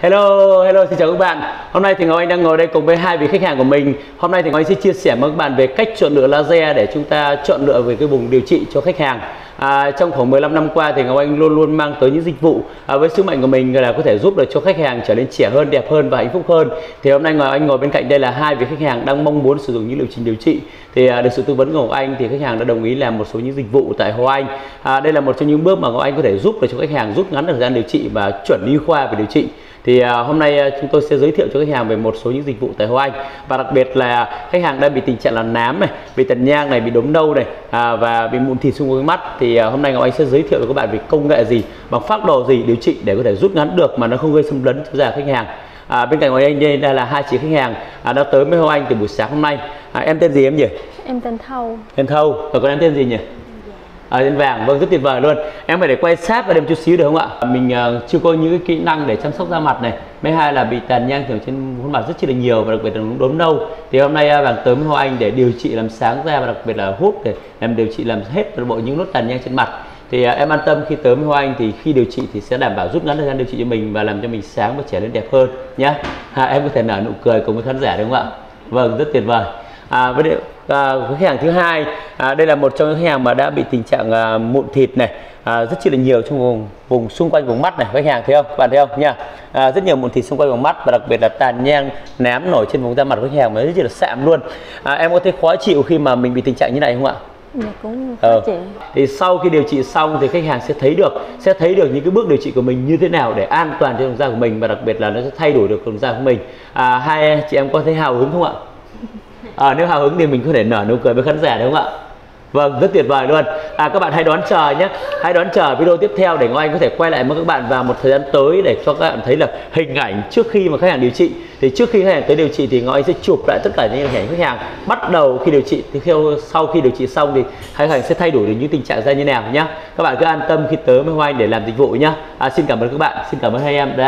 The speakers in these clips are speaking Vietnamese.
Hello, xin chào các bạn. Hôm nay thì Ngọc Anh đang ngồi đây cùng với hai vị khách hàng của mình. Hôm nay thì Ngọc Anh sẽ chia sẻ với các bạn về cách chọn lựa laser để chúng ta chọn lựa về cái vùng điều trị cho khách hàng. Trong khoảng 15 năm qua thì Ngọc Anh luôn luôn mang tới những dịch vụ với sứ mệnh của mình là có thể giúp được cho khách hàng trở nên trẻ hơn, đẹp hơn và hạnh phúc hơn. Thì hôm nay Ngọc Anh ngồi bên cạnh đây là hai vị khách hàng đang mong muốn sử dụng những liệu trình điều trị. Thì được sự tư vấn của Ngọc Anh thì khách hàng đã đồng ý làm một số những dịch vụ tại Hoa Anh. Đây là một trong những bước mà Ngọc Anh có thể giúp được cho khách hàng rút ngắn thời gian điều trị và chuẩn y khoa về điều trị. Thì hôm nay chúng tôi sẽ giới thiệu cho khách hàng về một số những dịch vụ tại Hoa Anh, và đặc biệt là khách hàng đang bị tình trạng là nám này, bị tật nhang này, bị đốm nâu này và bị mụn thịt xung quanh mắt. Thì hôm nay Ngọc Anh sẽ giới thiệu với các bạn về công nghệ gì, bằng phác đồ gì điều trị để có thể rút ngắn được mà nó không gây xâm lấn cho da khách hàng. Bên cạnh Ngọc Anh đây là hai chị khách hàng đã tới với Hoa Anh từ buổi sáng hôm nay. Em tên gì em nhỉ? Em tên Thâu. Tên Thâu. Và còn em tên gì nhỉ? Tên Vàng. Vâng, rất tuyệt vời luôn. Em phải để quay sát vào đêm chút xíu được không ạ? Mình chưa có những cái kỹ năng để chăm sóc da mặt này. Mấy hai là bị tàn nhang thường trên khuôn mặt rất chi là nhiều, và đặc biệt là đốm nâu. Thì hôm nay Vàng tới với Hoa Anh để điều trị làm sáng da, và đặc biệt là hút để làm điều trị làm hết toàn bộ những nốt tàn nhang trên mặt. Thì em an tâm khi tới với Hoa Anh thì khi điều trị thì sẽ đảm bảo rút ngắn thời gian điều trị cho mình và làm cho mình sáng và trẻ lên đẹp hơn nhé. Em có thể nở nụ cười cùng với khán giả đúng không ạ? Vâng, rất tuyệt vời. Khách hàng thứ hai, đây là một trong những khách hàng mà đã bị tình trạng mụn thịt này rất chi là nhiều trong vùng xung quanh vùng mắt này. Khách hàng thấy không? Bạn thấy không nha? Rất nhiều mụn thịt xung quanh vùng mắt, và đặc biệt là tàn nhang nám nổi trên vùng da mặt của khách hàng mà rất chi là sạm luôn. Em có thấy khó chịu khi mà mình bị tình trạng như này không ạ? Dạ, cũng khó chịu. Thì sau khi điều trị xong thì khách hàng sẽ thấy được những cái bước điều trị của mình như thế nào để an toàn cho vùng da của mình, và đặc biệt là nó sẽ thay đổi được vùng da của mình. Hai chị em có thấy hào hứng không ạ? Nếu hào hứng thì mình có thể nở nụ cười với khán giả đúng không ạ? Vâng, rất tuyệt vời luôn. Các bạn hãy đón chờ nhé, hãy đón chờ video tiếp theo để Ngọc Anh có thể quay lại với các bạn vào một thời gian tới để cho các bạn thấy là hình ảnh trước khi mà khách hàng điều trị. Thì trước khi khách hàng tới điều trị thì Ngọc Anh sẽ chụp lại tất cả những hình ảnh khách hàng bắt đầu khi điều trị, thì sau khi điều trị xong thì khách hàng sẽ thay đổi được những tình trạng da như nào nhé. Các bạn cứ an tâm khi tới với Hoa Anh để làm dịch vụ nhé. Xin cảm ơn các bạn, xin cảm ơn hai em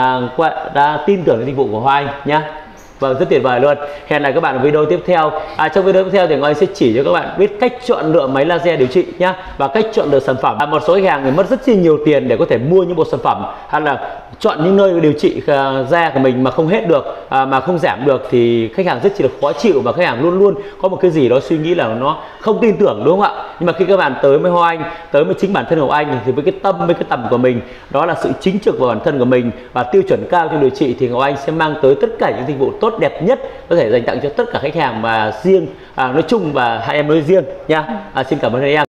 đã tin tưởng dịch vụ của Hoa Anh nhé. Vâng, rất tuyệt vời luôn. Hẹn lại các bạn ở video tiếp theo. Trong video tiếp theo thì Ngọc Anh sẽ chỉ cho các bạn biết cách chọn lựa máy laser điều trị nhá, và cách chọn lựa sản phẩm. Một số khách hàng thì mất rất chi nhiều tiền để có thể mua những bộ sản phẩm, hay là chọn những nơi điều trị da của mình mà không hết được, mà không giảm được, thì khách hàng rất chi là khó chịu, và khách hàng luôn luôn có một cái gì đó suy nghĩ là nó không tin tưởng đúng không ạ? Nhưng mà khi các bạn tới với Hoa Anh, tới với chính bản thân Ngọc Anh thì với cái tâm, với cái tầm của mình, đó là sự chính trực vào bản thân của mình và tiêu chuẩn cao trong điều trị, thì Ngọc Anh sẽ mang tới tất cả những dịch vụ tốt đẹp nhất có thể dành tặng cho tất cả khách hàng, mà riêng nói chung và hai em nói riêng nha. Xin cảm ơn hai em.